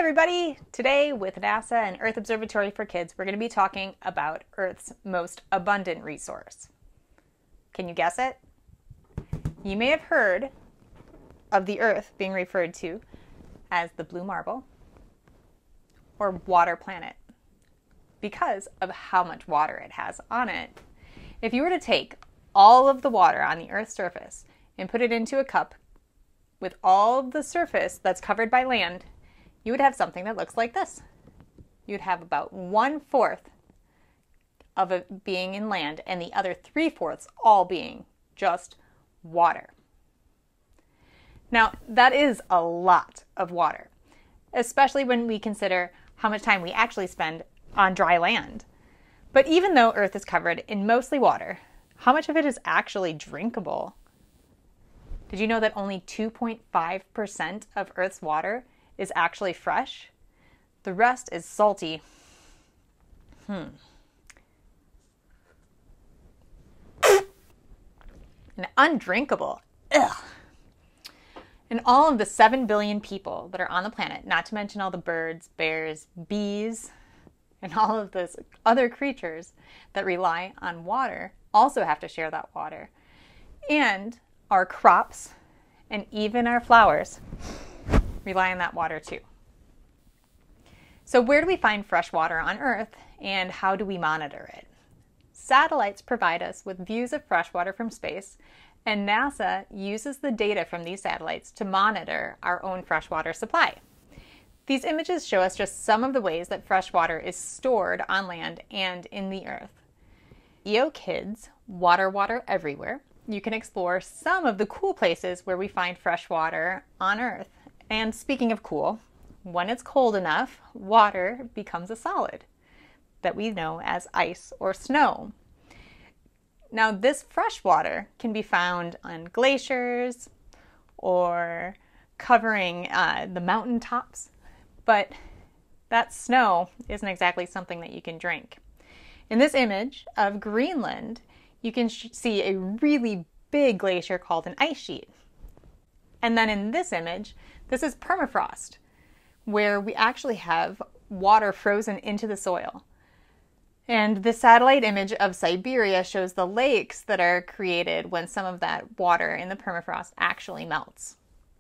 everybody! Today with NASA and Earth Observatory for Kids, we're going to be talking about Earth's most abundant resource. Can you guess it? You may have heard of the Earth being referred to as the blue marble or water planet because of how much water it has on it. If you were to take all of the water on the Earth's surface and put it into a cup with all of the surface that's covered by land, you would have something that looks like this. You'd have about 1/4 of it being in land and the other 3/4 all being just water. Now, that is a lot of water, especially when we consider how much time we actually spend on dry land. But even though Earth is covered in mostly water, how much of it is actually drinkable? Did you know that only 2.5% of Earth's water is actually fresh? The rest is salty. And undrinkable. Ugh. And all of the 7 billion people that are on the planet, not to mention all the birds, bears, bees, and all of those other creatures that rely on water, also have to share that water. And our crops and even our flowers rely on that water too. So where do we find fresh water on Earth and how do we monitor it? Satellites provide us with views of fresh water from space, and NASA uses the data from these satellites to monitor our own freshwater supply. These images show us just some of the ways that fresh water is stored on land and in the earth. Kids, Water Everywhere. You can explore some of the cool places where we find fresh water on Earth. And speaking of cool, when it's cold enough, water becomes a solid that we know as ice or snow. Now, this fresh water can be found on glaciers or covering the mountain tops, but that snow isn't exactly something that you can drink. In this image of Greenland, you can see a really big glacier called an ice sheet. And then in this image, this is permafrost, where we actually have water frozen into the soil. And the satellite image of Siberia shows the lakes that are created when some of that water in the permafrost actually melts.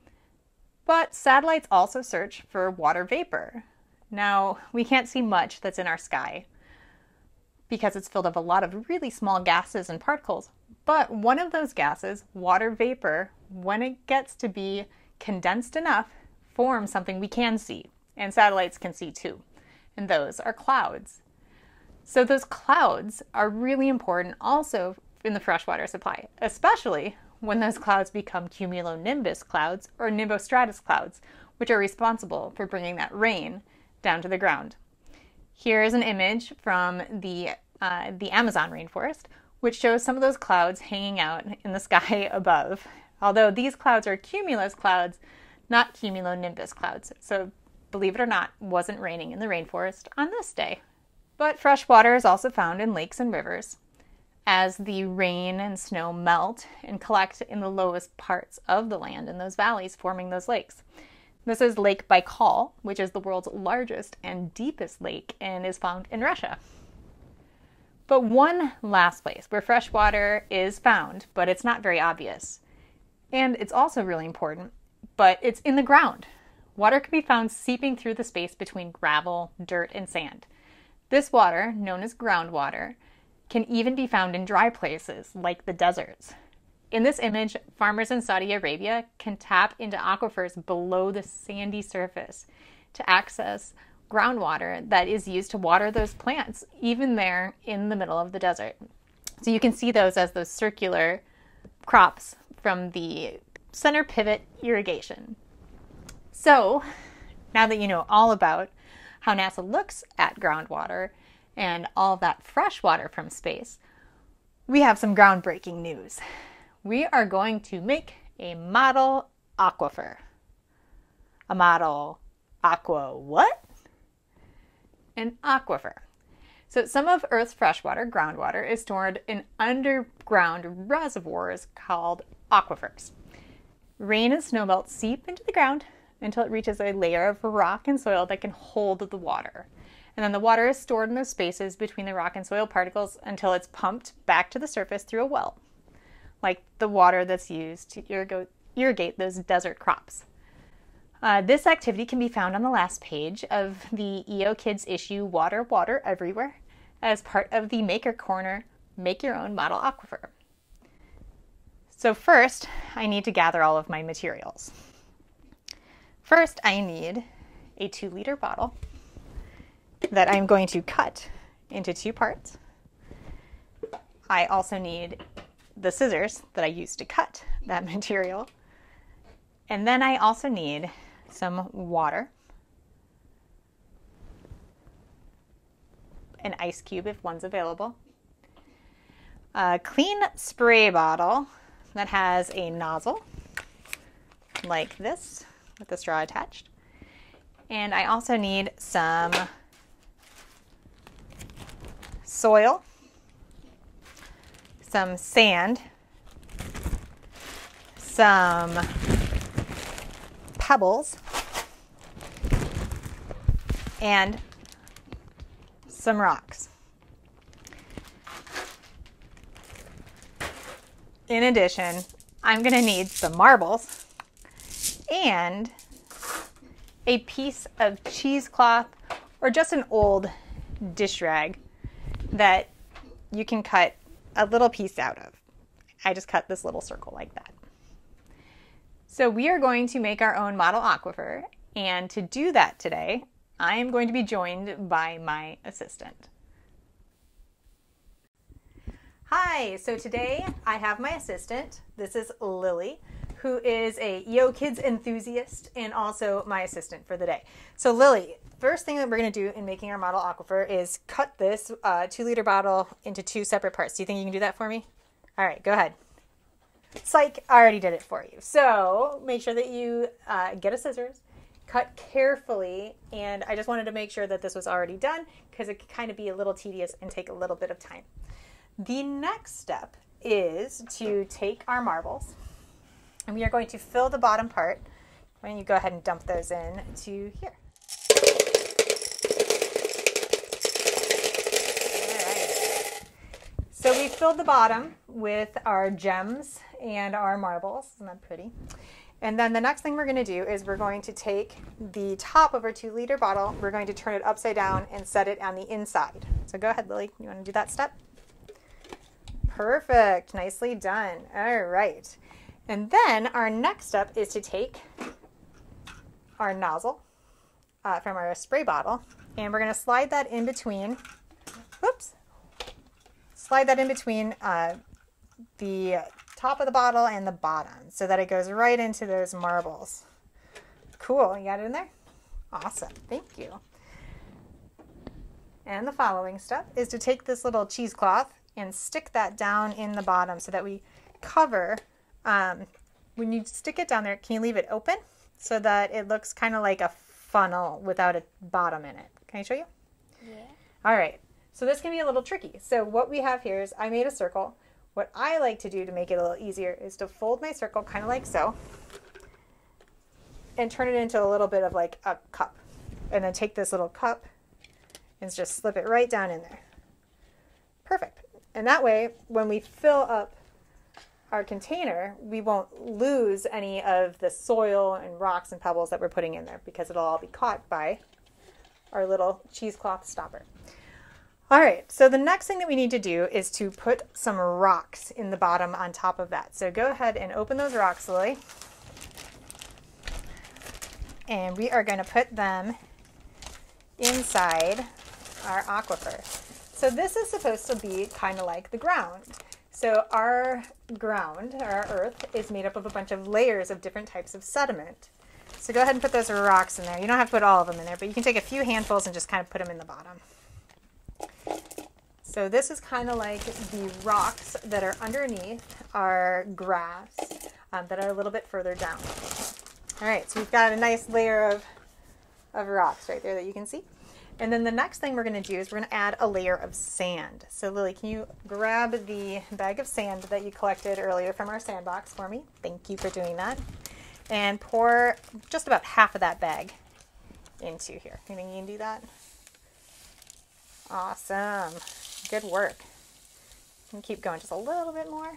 But satellites also search for water vapor. Now, we can't see much that's in our sky because it's filled with a lot of really small gases and particles. But one of those gases, water vapor, when it gets to be condensed enough, forms something we can see, and satellites can see too, and those are clouds. So those clouds are really important also in the freshwater supply, especially when those clouds become cumulonimbus clouds or nimbostratus clouds, which are responsible for bringing that rain down to the ground. Here is an image from the Amazon rainforest, which shows some of those clouds hanging out in the sky above. Although these clouds are cumulus clouds, not cumulonimbus clouds. So believe it or not, it wasn't raining in the rainforest on this day. But fresh water is also found in lakes and rivers as the rain and snow melt and collect in the lowest parts of the land in those valleys, forming those lakes. This is Lake Baikal, which is the world's largest and deepest lake and is found in Russia. But one last place where fresh water is found, but it's not very obvious. And it's also really important, but it's in the ground. Water can be found seeping through the space between gravel, dirt, and sand. This water, known as groundwater, can even be found in dry places like the deserts. In this image, farmers in Saudi Arabia can tap into aquifers below the sandy surface to access groundwater that is used to water those plants, even there in the middle of the desert. So you can see those as those circular crops from the center pivot irrigation. So now that you know all about how NASA looks at groundwater and all of that fresh water from space, we have some groundbreaking news. We are going to make a model aquifer. A model what? An aquifer. So some of Earth's freshwater, groundwater, is stored in underground reservoirs called aquifers. Rain and snowmelt seep into the ground, until it reaches a layer of rock and soil that can hold the water. And then the water is stored in those spaces between the rock and soil particles until it's pumped back to the surface through a well, like the water that's used to irrigate those desert crops. This activity can be found on the last page of the EO Kids issue Water, Water Everywhere as part of the Maker Corner Make Your Own Model Aquifer. So first, I need to gather all of my materials. First, I need a 2-liter bottle that I'm going to cut into 2 parts. I also need the scissors that I used to cut that material. And then I also need some water, an ice cube if one's available, a clean spray bottle that has a nozzle like this with the straw attached. And I also need some soil, some sand, some pebbles, and some rocks. In addition, I'm going to need some marbles and a piece of cheesecloth or just an old dish rag that you can cut a little piece out of. I just cut this little circle like that. So we are going to make our own model aquifer, and to do that today, I am going to be joined by my assistant. Hi, so today I have my assistant. This is Lily, who is a EO Kids enthusiast and also my assistant for the day. So Lily, first thing that we're going to do in making our model aquifer is cut this 2-liter bottle into 2 separate parts. Do you think you can do that for me? All right, go ahead. Psych, I already did it for you. So make sure that you get a scissors, cut carefully, and I just wanted to make sure that this was already done because it could kind of be a little tedious and take a little bit of time. The next step is to take our marbles, and we are going to fill the bottom part. Why don't you go ahead and dump those in to here. So we filled the bottom with our gems and our marbles. Isn't that pretty? And then the next thing we're going to do is we're going to take the top of our 2-liter bottle, we're going to turn it upside down and set it on the inside. So go ahead, Lily. You want to do that step? Perfect. Nicely done. All right. And then our next step is to take our nozzle from our spray bottle, and we're going to slide that in between, slide that in between the top of the bottle and the bottom so that it goes right into those marbles. Cool. You got it in there? Awesome. Thank you. And the following step is to take this little cheesecloth and stick that down in the bottom so that we cover, when you stick it down there, can you leave it open so that it looks kind of like a funnel without a bottom in it? Can I show you? Yeah. All right. So this can be a little tricky. So what we have here is I made a circle. What I like to do to make it a little easier is to fold my circle kind of like so and turn it into a little bit of like a cup. And then take this little cup and just slip it right down in there. Perfect. And that way, when we fill up our container, we won't lose any of the soil and rocks and pebbles that we're putting in there because it'll all be caught by our little cheesecloth stopper. All right, so the next thing that we need to do is to put some rocks in the bottom on top of that. So go ahead and open those rocks, Lily. And we are going to put them inside our aquifer. So this is supposed to be kind of like the ground. So our ground, our earth, is made up of a bunch of layers of different types of sediment. So go ahead and put those rocks in there. You don't have to put all of them in there, but you can take a few handfuls and just kind of put them in the bottom. So this is kind of like the rocks that are underneath our grass that are a little bit further down. All right, so we've got a nice layer of rocks right there that you can see. And then the next thing we're going to do is we're going to add a layer of sand. So Lily, can you grab the bag of sand that you collected earlier from our sandbox for me? Thank you for doing that. and pour just about half of that bag into here. You think you can do that? Awesome. Good work. And keep going just a little bit more.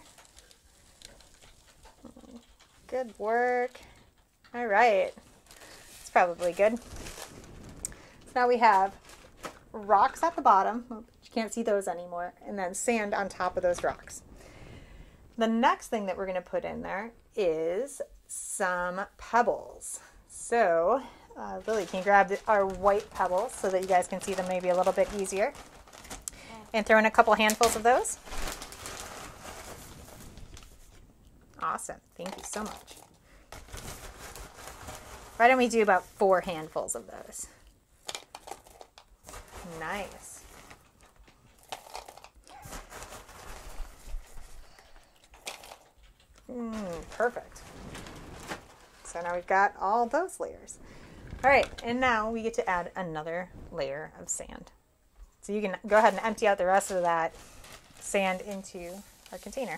Good work. All right. It's probably good. So now we have rocks at the bottom. You can't see those anymore. And then sand on top of those rocks. The next thing that we're going to put in there is some pebbles. So, Lily, can you grab our white pebbles so that you guys can see them maybe a little bit easier? And throw in a couple handfuls of those. Awesome. Thank you so much. Why don't we do about 4 handfuls of those? Nice. Perfect. So now we've got all those layers. All right, and now we get to add another layer of sand. So you can go ahead and empty out the rest of that sand into our container.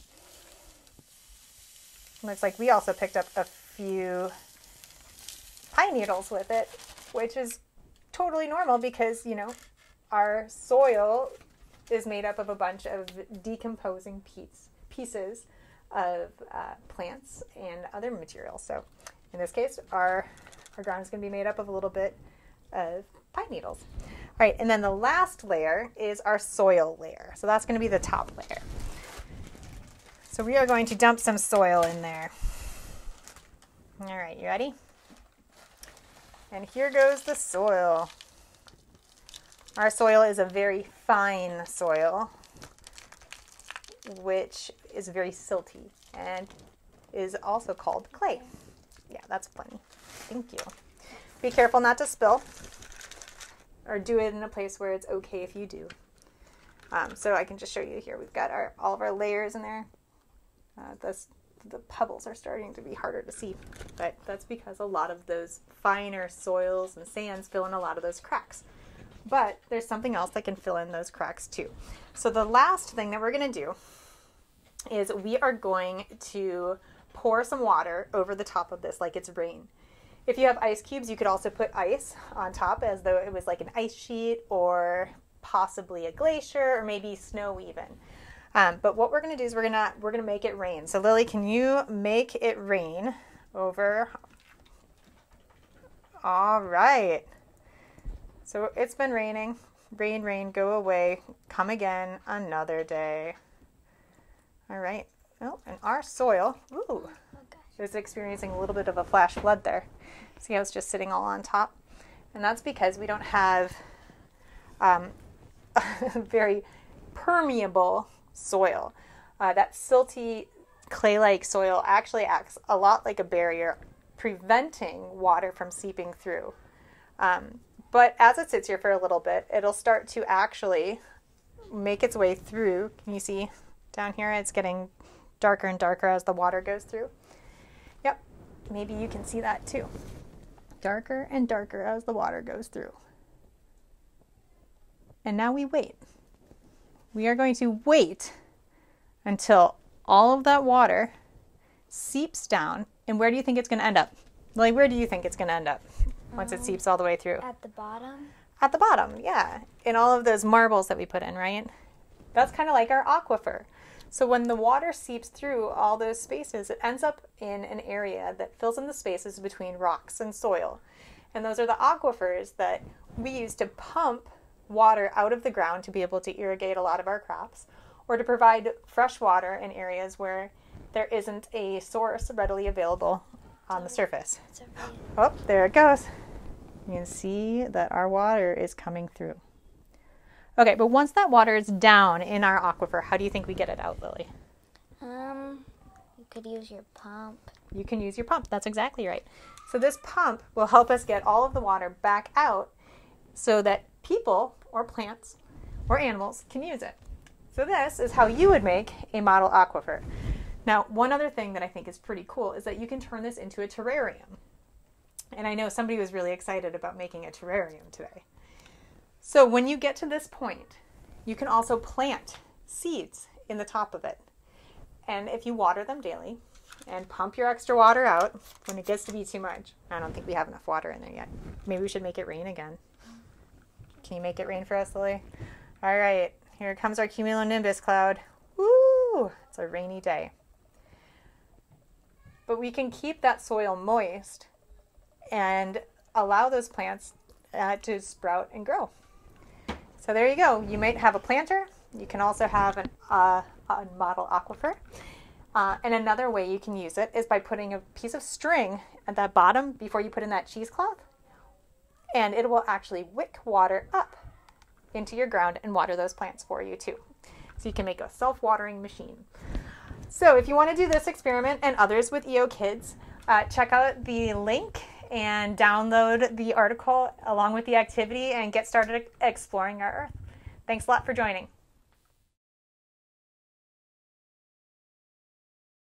Looks like we also picked up a few pine needles with it, which is totally normal because, you know, our soil is made up of a bunch of decomposing pieces of plants and other materials. So in this case, our ground is going to be made up of a little bit of pine needles. All right, and then the last layer is our soil layer. So that's going to be the top layer. So we are going to dump some soil in there. All right, you ready? And here goes the soil. Our soil is a very fine soil, which is very silty and is also called clay. Yeah, that's plenty. Thank you. Be careful not to spill, or do it in a place where it's okay if you do. So I can just show you here. We've got all of our layers in there. The pebbles are starting to be harder to see, but that's because a lot of those finer soils and sands fill in a lot of those cracks. But there's something else that can fill in those cracks too. So the last thing that we're going to do is we are going to pour some water over the top of this like it's rain. If you have ice cubes, you could also put ice on top as though it was like an ice sheet or possibly a glacier or maybe snow even. But what we're going to do is we're going to make it rain. So Lily, can you make it rain over? All right. So it's been raining. Rain, rain, go away. Come again another day. All right. Oh, and our soil, is experiencing a little bit of a flash flood there. See how it's just sitting all on top? And that's because we don't have very permeable soil. That silty clay-like soil actually acts a lot like a barrier, preventing water from seeping through. But as it sits here for a little bit, it'll start to actually make its way through. Can you see down here? It's getting darker and darker as the water goes through. Yep, maybe you can see that too. Darker and darker as the water goes through. And now we wait. We are going to wait until all of that water seeps down. And where do you think it's going to end up? Like, where do you think it's going to end up once it seeps all the way through? At the bottom? At the bottom, yeah. In all of those marbles that we put in, right? That's kind of like our aquifer. So when the water seeps through all those spaces, it ends up in an area that fills in the spaces between rocks and soil. And those are the aquifers that we use to pump water out of the ground to be able to irrigate a lot of our crops, or to provide fresh water in areas where there isn't a source readily available on the surface. Oh, there it goes. You can see that our water is coming through. Okay, but once that water is down in our aquifer, how do you think we get it out, Lily? You could use your pump. You can use your pump. That's exactly right. So this pump will help us get all of the water back out so that people or plants or animals can use it. So this is how you would make a model aquifer. Now, one other thing that I think is pretty cool is that you can turn this into a terrarium. And I know somebody was really excited about making a terrarium today. So when you get to this point, you can also plant seeds in the top of it. And if you water them daily, and pump your extra water out when it gets to be too much. I don't think we have enough water in there yet. Maybe we should make it rain again. Can you make it rain for us, Lily? All right, here comes our cumulonimbus cloud. Woo! It's a rainy day. But we can keep that soil moist and allow those plants to sprout and grow. So there you go. You might have a planter. You can also have a model aquifer. And another way you can use it is by putting a piece of string at the bottom before you put in that cheesecloth. And it will actually wick water up into your ground and water those plants for you too. So you can make a self-watering machine. So if you want to do this experiment and others with EO Kids, check out the link and download the article along with the activity and get started exploring our Earth. Thanks a lot for joining.